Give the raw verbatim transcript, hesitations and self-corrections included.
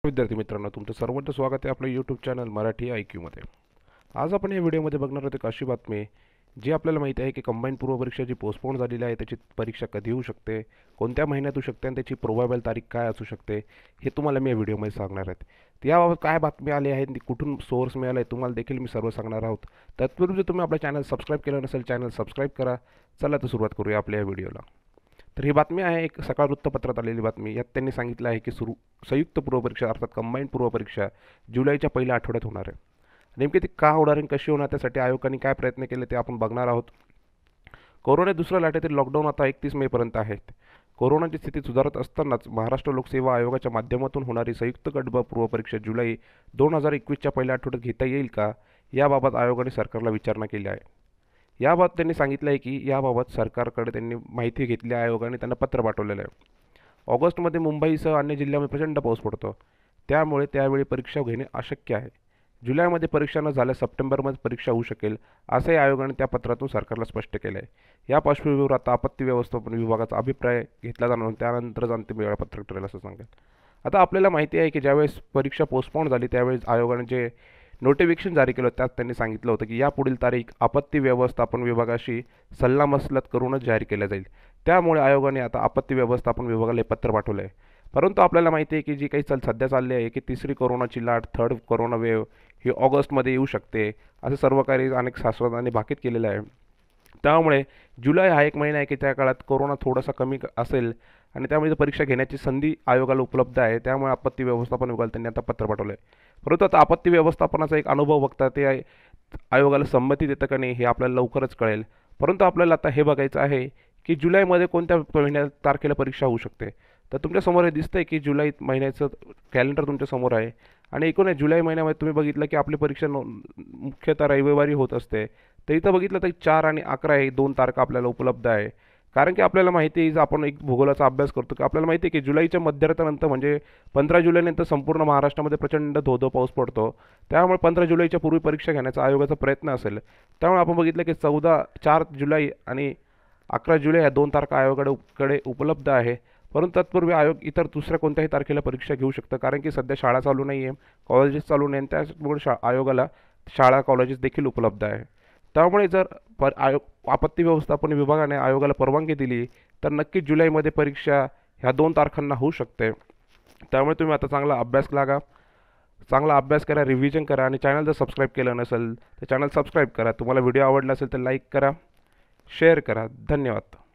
विद्यार्थी मित्रांनो, तुमचं सर्वांचं स्वागत आहे आपल्या यूट्यूब चॅनल मराठी आय क्यूमध्ये. आज आपण या व्हिडिओमध्ये बघणार आहोत एक अशी बातमी जी आपल्याला माहिती आहे की कंबाईन पूर्व परीक्षा जी पोस्टपोन झालेली आहे त्याची परीक्षा कधी होऊ शकते, कोणत्या महिन्यात होऊ शकते आणि त्याची प्रोबेबल तारीख काय असू शकते हे तुम्हाला मी या व्हिडिओमध्ये सांगणार आहे. याबाबत काय बातमी आली आहे, कुठून सोर्स मिळाला आहे तुम्हाला देखील मी सर्व सांगणार आहोत. तत्पूर्वी जर तुम्ही आपल्या चॅनल सबस्क्राईब केलं नसेल चॅनल सबस्क्राईब करा. चला तर सुरुवात करूया आपल्या या व्हिडिओला. तर ही बातमी आहे एक सकाळ वृत्तपत्रात आलेली बातमी. यात त्यांनी सांगितलं आहे की सुरू संयुक्त पूर्वपरीक्षा अर्थात कंबाईंड पूर्वपरीक्षा जुलैच्या पहिल्या आठवड्यात होणार आहे. नेमकी ती का होणार आणि कशी होणार त्यासाठी आयोगाने काय प्रयत्न केले ते आपण बघणार आहोत. कोरोना दुसऱ्या लाटेतील लॉकडाऊन आता एकतीस मेपर्यंत आहे. कोरोनाची स्थिती सुधारत असतानाच महाराष्ट्र लोकसेवा आयोगाच्या माध्यमातून होणारी संयुक्त गट ब पूर्वपरीक्षा जुलै दोन हजार एकवीसच्या पहिल्या आठवड्यात घेता येईल का, याबाबत आयोगाने सरकारला विचारणा केली आहे. याबाबत त्यांनी सांगितलं आहे की याबाबत सरकारकडे त्यांनी माहिती घेतली आहे. आयोगाने त्यांना पत्र पाठवलेलं आहे. ऑगस्टमध्ये मुंबईसह अन्य जिल्ह्यामध्ये प्रचंड पाऊस पडतो, त्यामुळे त्यावेळी परीक्षा घेणे अशक्य आहे. जुलैमध्ये परीक्षा न झाल्यास सप्टेंबरमध्ये परीक्षा होऊ शकेल, असंही आयोगाने त्या पत्रातून सरकारला स्पष्ट केलं आहे. या पार्श्वभूमीवर आता आपत्ती व्यवस्थापन विभागाचा अभिप्राय घेतला जाणार, त्यानंतरच अंतिम वेळापत्रक ठरेल असं सांगेल. आता आपल्याला माहिती आहे की ज्यावेळेस परीक्षा पोस्टपोन झाली त्यावेळेस आयोगाने जे नोटिफिकेशन जारी केलं त्यात त्यांनी सांगितलं होतं की यापुढील तारीख आपत्ती व्यवस्थापन विभागाशी सल्लामसलत करूनच जाहीर केल्या जाईल. त्यामुळे आयोगाने आता आपत्ती व्यवस्थापन विभागाला हे पत्र पाठवलं आहे. परंतु आपल्याला माहिती आहे की जी काही चल सध्या चालली आहे की तिसरी कोरोनाची लाट, थर्ड कोरोना वेव्ह ही ऑगस्टमध्ये येऊ शकते असं सर्व काही अनेक शास्त्रज्ञांनी भाकीत केलेलं आहे. त्यामुळे जुलै हा एक महिना आहे की त्या काळात कोरोना थोडासा कमी असेल आणि त्यामुळे परीक्षा घेण्याची संधी आयोगाला उपलब्ध आहे. त्यामुळे आपत्ती व्यवस्थापन विभागाला त्यांनी आता पत्र पाठवलं आहे. परंतु आता आपत्ती व्यवस्थापनाचा एक अनुभव बघता ते आयोगाला संमती देतं का नाही हे आपल्याला लवकरच कळेल. परंतु आपल्याला आता हे बघायचं आहे की जुलैमध्ये कोणत्या महिन्यात तारखेला परीक्षा होऊ शकते. तर तुमच्यासमोर हे दिसतंय की जुलै महिन्याचं कॅलेंडर तुमच्यासमोर आहे आणि एकूण जुलै महिन्यामध्ये तुम्ही बघितलं की आपली परीक्षा मुख्यतः रविवारी होत असते. तर इथं बघितलं तर चार आणि अकरा हे दोन तारखा आपल्याला उपलब्ध आहे. कारण की आपल्याला माहिती आहे, जर आपण एक भूगोलाचा अभ्यास करतो की आपल्याला माहिती आहे की जुलैच्या मध्यार्धानंतर म्हणजे पंधरा जुलैनंतर संपूर्ण महाराष्ट्रामध्ये प्रचंड धोधो पाऊस पडतो. त्यामुळे पंधरा जुलैच्या पूर्वी परीक्षा घेण्याचा आयोगाचा प्रयत्न असेल. त्यामुळे आपण बघितलं की चौदा चार जुलै आणि अकरा जुलै ह्या दोन तारखा आयोगाकडे उपलब्ध आहे. परंतु तत्पूर्वी आयोग इतर दुसऱ्या कोणत्याही तारखेला परीक्षा घेऊ शकतं, कारण की सध्या शाळा चालू नाही आहे, कॉलेजेस चालू नाही, त्यामुळे शा आयोगाला शाळा कॉलेजेस देखील उपलब्ध आहे. त्यामुळे जर पर आयोग आपत्ती व्यवस्थापन विभागाने आयोगाला परवानगी दिली तर नक्कीच जुलैमध्ये परीक्षा ह्या दोन तारखांना होऊ शकते. त्यामुळे तुम्ही आता चांगला अभ्यास लागा, चांगला अभ्यास करा, रिव्हिजन करा आणि चॅनल जर सबस्क्राईब केलं नसेल तर चॅनल सबस्क्राईब करा. तुम्हाला व्हिडिओ आवडला असेल तर लाईक करा, शेअर करा. धन्यवाद.